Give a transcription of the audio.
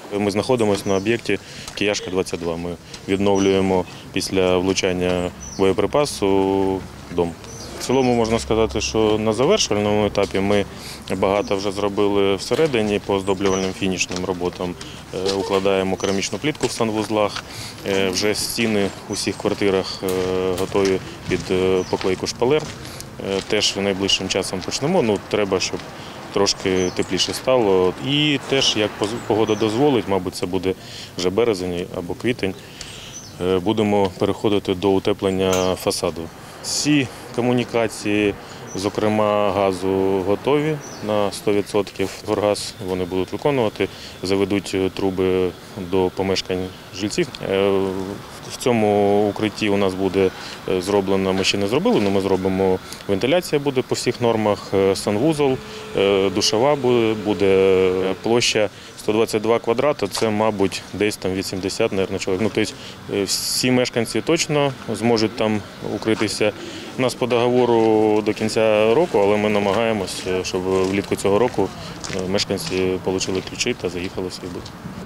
Ми знаходимося на об'єкті Кияшка-22. Ми відновлюємо після влучання боєприпасу дом. В цілому можна сказати, що на завершувальному етапі ми багато вже зробили всередині по оздоблювальним фінішним роботам. Укладаємо керамічну плитку в санвузлах, вже стіни у всіх квартирах готові під поклейку шпалер. Теж найближчим часом почнемо, треба, щоб трошки тепліше стало. І теж, як погода дозволить, мабуть, це буде вже березень або квітень, будемо переходити до утеплення фасаду. Всі комунікації, зокрема газу, готові на 100%. Горгаз вони будуть виконувати, заведуть труби до помешкань жильців. В цьому укритті у нас буде зроблено, ми ще не зробили, але ми зробимо, вентиляція буде по всіх нормах, санвузол, душова буде площа 122 квадрати, це, мабуть, десь там 80, мабуть, чоловік. Тобто всі мешканці точно зможуть там укритися. У нас по договору до кінця року, але ми намагаємося, щоб влітку цього року мешканці отримали ключі та заїхали в свій будинок.